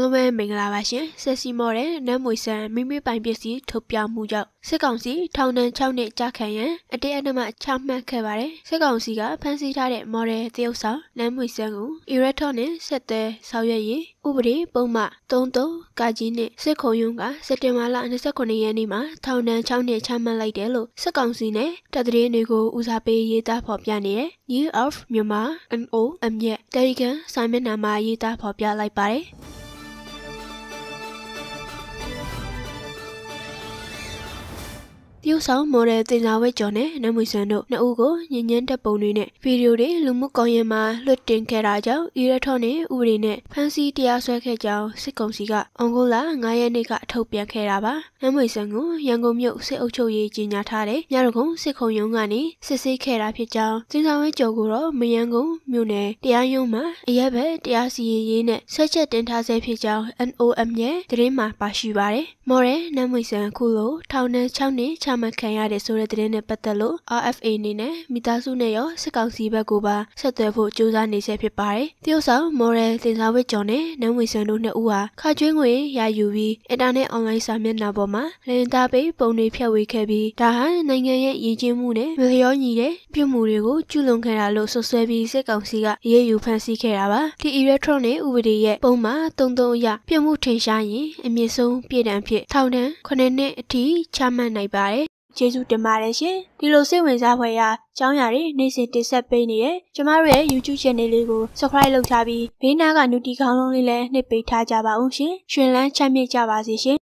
လုံးပဲမင်္ဂလာပါရှင်ဆက်စီမော်တဲ့နမ်းမွေဆန်မိမိပိုင်ပစ္စည်းထုတ်ပြမှုကြောင့်စစ်ကောင်စီထောင်ဒဏ်6နှစ်ကြာခံရန်အတေအနှမချမှတ်ခဲ့ပါတယ်စစ်ကောင်စီကဖမ်းဆီးထားတဲ့မော်ဒယ်သရုပ်ဆောင်နမ်းမွေဆန်ကိုအီရက်ထော့နဲ့ဆက်သွယ်ဆောင်ရွက်ရေးဥပဒေပုံမှန်33ကကြီးနဲ့စစ်ခုံရုံးကစက်တင်ဘာလ29ရက်နေ့မှာထောင်ဒဏ်6နှစ်ချမှတ်လိုက်တယ်လို့စစ်ကောင်စီနဲ့တပ်သတင်းတွေကိုဦးစားပေးရေးသားဖော်ပြနေတဲ့ New of Myanmar NOM ရဲ့တယ်လီဂရမ်စာမျက်နှာမှာရေးသားဖော်ပြလိုက်ပါတယ်တရုတ်ဆောင်မော်ဒယ်တင်စာဝဲကျော်နဲ့နမ်မွေဆန်တို့နှစ်ဦးကိုညဉ့်ညမ်းတပ်ပုံတွေနဲ့ဗီဒီယိုတွေလူမှုကွန်ရက်မှာလွှင့်တင်ခဲ့တာကြောင့်အီရထော့နဲ့ဥပဒေနဲ့ဖမ်းဆီးတရားစွဲခဲ့ကြောင်းစစ်ကောင်စီကအွန်ဂိုလာ9ရက်နေ့ကထုတ်ပြန်ခဲ့တာပါနမ်မွေဆန်ကိုရန်ကုန်မြို့စစ်အုပ်ချုပ်ရေးကြီးညာထားတဲ့ညရကုန်းစစ်ခုံရုံးကနေစစ်ဆေးခဲ့တာဖြစ်ကြောင်းတင်စာဝဲကျော်ကိုတော့မရန်ကုန်မြို့နယ်တရားရုံးမှာအရက်ဘက်တရားစီရင်ရေးနဲ့ဆက်ချက်တင်ထားဆဲဖြစ်ကြောင်း NOM ရဲ့သတင်းမှာပါရှိပါတယ်မော်ဒယ်နမ်မွေဆန်ခုလိုထောင်ဒဏ်6နှစ်ချမှတ်ခံရတဲ့ဆိုတဲ့သတင်းနဲ့ပတ်သက်လို့ RFA အနေနဲ့မိသားစုနဲ့ရောစစ်ကောင်စီဘက်ကိုပါဆက်သွယ်ဖို့ကြိုးစားနေဆဲဖြစ်ပါတယ်။တရုတ်ဆောင်မော်ဒယ်တင်စာဝတ်ကျော်နဲ့နမ်ဝေဆန်တို့နှစ်ဦးဟာခါကျွေးငွေရယူပြီးအင်တာနက်အွန်လိုင်းစာမျက်နှာပေါ်မှာလင်သားပိတ်ပုံတွေဖြန့်ဝေခဲ့ပြီးဒါဟာနိုင်ငံရဲ့ရည်ကျင်းမှုနဲ့မလျောညီတဲ့ပြုမှုတွေကိုကျူးလွန်ခဲ့တာလို့ဆွဆွဲပြီးစစ်ကောင်စီကရေးယူဖမ်းဆီးခဲ့တာပါ။ဒီအီရက်ထရော့နဲ့ဥပဒေရဲ့ပုံမှာ33အရပြမှုထင်ရှားရင်အမြင့်ဆုံးပြည်တံဖြစ်ထောင်ဒဏ်9နှစ်အထိချမှတ်နိုင်ပါတယ်ကျေးဇူးတင်ပါတယ်ရှင်ဒီလိုစိတ်ဝင်စားဖွယ်ရာအကြောင်းအရာတွေနေ့စဉ်တင်ဆက်ပေးနေတဲ့ကျမတို့ရဲ့ YouTube Channel လေးကို Subscribe လုပ်ထားပြီးဘေးနားက Notification ခေါင်းလုံးလေးလည်းနှိပ်ပေးထားကြပါဦးရှင်ရှင်လန်းချမ်းမြေ့ကြပါစေရှင်